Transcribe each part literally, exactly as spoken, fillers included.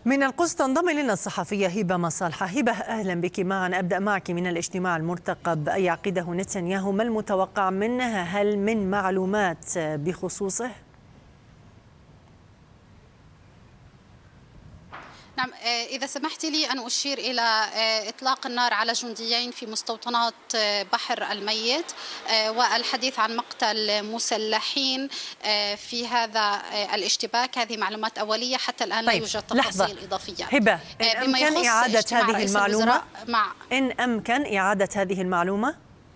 من القدس تنضم إلينا الصحفية هبة مصالحة. هبة، أهلا بك معنا. أبدأ معك من الاجتماع المرتقب يعقده نتنياهو، ما المتوقع منه؟ هل من معلومات بخصوصه؟ نعم، إذا سمحت لي أن أشير إلى إطلاق النار على جنديين في مستوطنات بحر الميت والحديث عن مقتل مسلحين في هذا الاشتباك. هذه معلومات أولية، حتى الآن لا طيب. يوجد تفاصيل إضافية. هبة، إن أمكن إعادة هذه المعلومة؟ مع إن أمكن إعادة هذه المعلومة؟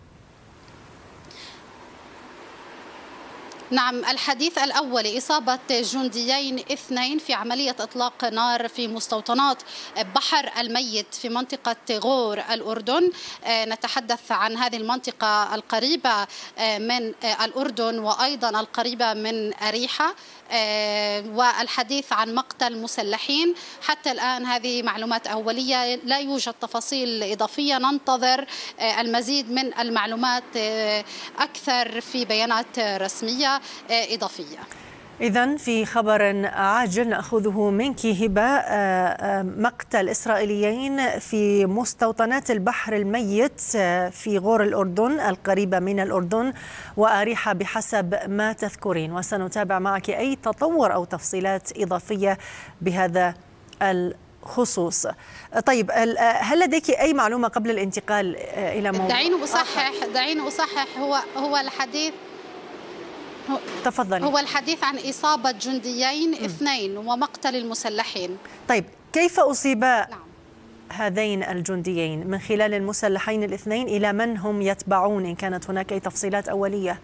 نعم، الحديث الأول إصابة جنديين اثنين في عملية إطلاق نار في مستوطنات بحر الميت في منطقة غور الأردن. نتحدث عن هذه المنطقة القريبة من الأردن وأيضا القريبة من أريحة، والحديث عن مقتل مسلحين. حتى الآن هذه معلومات أولية، لا يوجد تفاصيل إضافية. ننتظر المزيد من المعلومات أكثر في بيانات رسمية إضافية. إذن في خبر عاجل نأخذه منك هبة، مقتل إسرائيليين في مستوطنات البحر الميت في غور الأردن القريبة من الأردن وأريحة بحسب ما تذكرين، وسنتابع معك أي تطور أو تفصيلات إضافية بهذا الخصوص. طيب، هل لديك أي معلومة قبل الانتقال إلى موضوع؟ دعيني أصحح دعيني أصحح هو هو الحديث تفضلي. هو الحديث عن إصابة جنديين م. اثنين ومقتل المسلحين. طيب، كيف أصيبا نعم. هذين الجنديين؟ من خلال المسلحين الاثنين إلى من هم يتبعون، إن كانت هناك أي تفصيلات أولية؟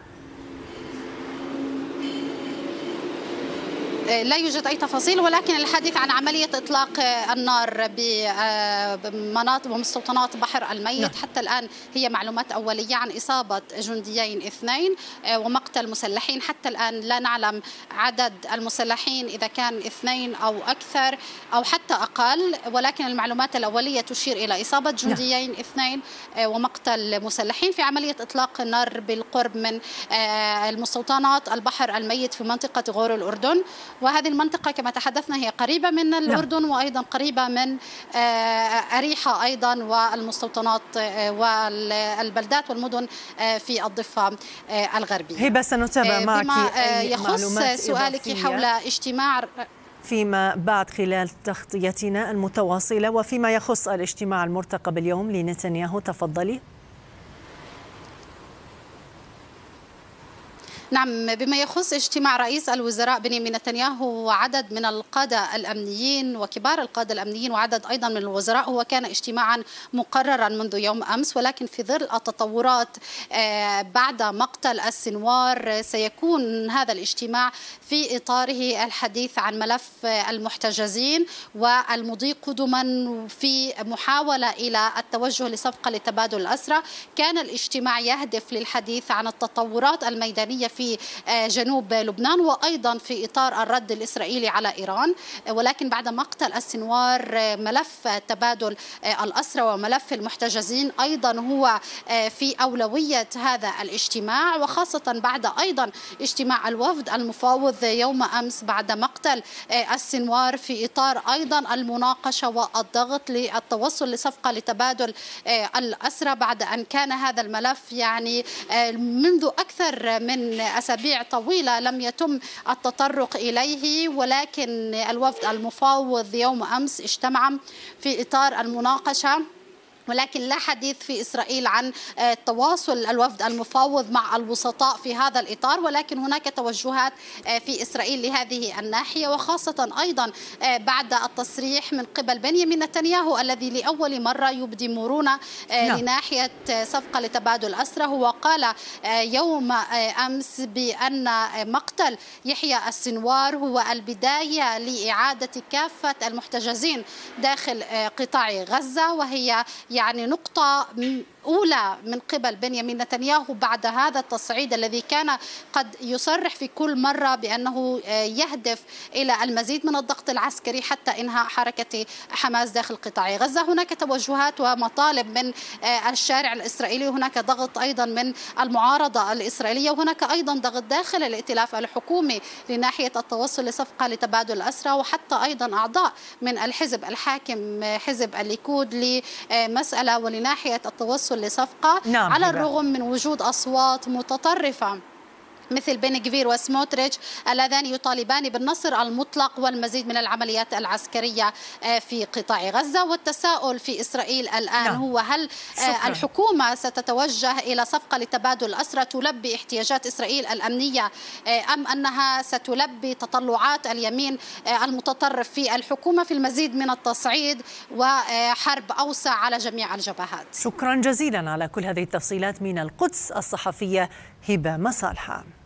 لا يوجد أي تفاصيل، ولكن الحديث عن عملية إطلاق النار بمناطق ومستوطنات بحر الميت. نعم. حتى الآن هي معلومات أولية عن إصابة جنديين اثنين ومقتل مسلحين. حتى الآن لا نعلم عدد المسلحين إذا كان اثنين أو أكثر أو حتى أقل، ولكن المعلومات الأولية تشير إلى إصابة جنديين نعم. اثنين ومقتل مسلحين في عملية إطلاق النار بالقرب من المستوطنات البحر الميت في منطقة غور الأردن. وهذه المنطقة كما تحدثنا هي قريبة من الأردن نعم. وأيضا قريبة من أريحة أيضا والمستوطنات والبلدات والمدن في الضفة الغربية. هبة، سنتابع معك بما يخص سؤالك حول اجتماع فيما بعد خلال تغطيتنا المتواصلة، وفيما يخص الاجتماع المرتقب اليوم لنتنياهو. تفضلي. نعم، بما يخص اجتماع رئيس الوزراء بنيامين نتنياهو وعدد من القادة الأمنيين وكبار القادة الأمنيين وعدد أيضا من الوزراء، هو كان اجتماعا مقررا منذ يوم أمس، ولكن في ظل التطورات بعد مقتل السنوار سيكون هذا الاجتماع في إطاره الحديث عن ملف المحتجزين والمضي قدما في محاولة إلى التوجه لصفقة لتبادل الأسرى. كان الاجتماع يهدف للحديث عن التطورات الميدانية في في جنوب لبنان وأيضا في إطار الرد الإسرائيلي على إيران، ولكن بعد مقتل السنوار ملف تبادل الأسرى وملف المحتجزين أيضا هو في أولوية هذا الاجتماع، وخاصة بعد أيضا اجتماع الوفد المفاوض يوم أمس بعد مقتل السنوار في إطار أيضا المناقشة والضغط للتوصل لصفقة لتبادل الأسرى، بعد أن كان هذا الملف يعني منذ أكثر من أسابيع طويلة لم يتم التطرق إليه. ولكن الوفد المفاوض يوم أمس اجتمع في إطار المناقشة، ولكن لا حديث في إسرائيل عن تواصل الوفد المفاوض مع الوسطاء في هذا الإطار، ولكن هناك توجهات في إسرائيل لهذه الناحية، وخاصة أيضا بعد التصريح من قبل بنيامين نتنياهو الذي لأول مرة يبدي مرونة لناحية صفقة لتبادل أسرى. هو قال يوم أمس بأن مقتل يحيى السنوار هو البداية لإعادة كافة المحتجزين داخل قطاع غزة، وهي يعني نقطة الأولى من قبل بنيامين نتنياهو بعد هذا التصعيد الذي كان قد يصرح في كل مرة بأنه يهدف إلى المزيد من الضغط العسكري حتى إنهاء حركة حماس داخل قطاع غزة. هناك توجهات ومطالب من الشارع الإسرائيلي، وهناك ضغط أيضا من المعارضة الإسرائيلية، وهناك أيضا ضغط داخل الائتلاف الحكومي لناحية التوصل لصفقة لتبادل الأسرى، وحتى أيضا أعضاء من الحزب الحاكم حزب الليكود لمسألة ولناحية التوصل لصفقة. نعم على الرغم من وجود أصوات متطرفة مثل بن غفير وسموتريتش اللذان يطالبان بالنصر المطلق والمزيد من العمليات العسكرية في قطاع غزة. والتساؤل في إسرائيل الآن نعم. هو هل شكرا. الحكومة ستتوجه إلى صفقة لتبادل الأسرى تلبي احتياجات إسرائيل الأمنية، أم أنها ستلبي تطلعات اليمين المتطرف في الحكومة في المزيد من التصعيد وحرب أوسع على جميع الجبهات؟ شكرا جزيلا على كل هذه التفصيلات من القدس، الصحفية هبة مصالحة.